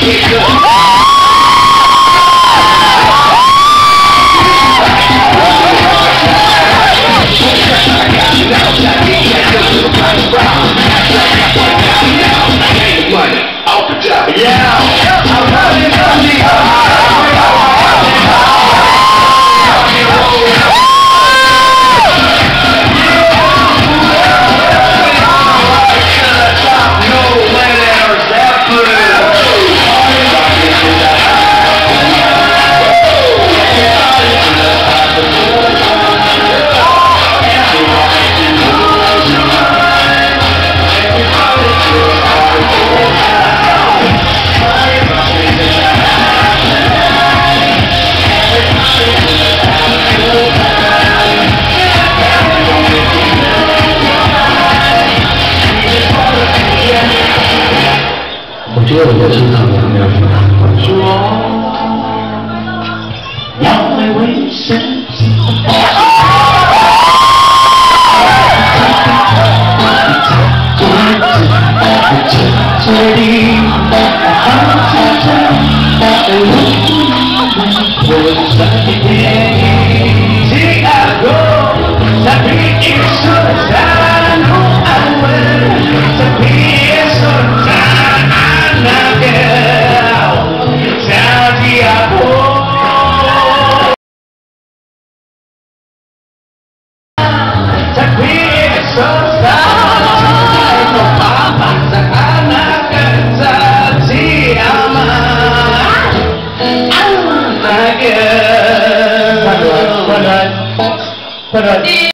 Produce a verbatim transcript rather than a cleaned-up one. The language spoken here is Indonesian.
我觉得我身上有没有什么说要来为谁这里我在天地爱过在彼此山路安稳在彼此快点，快点！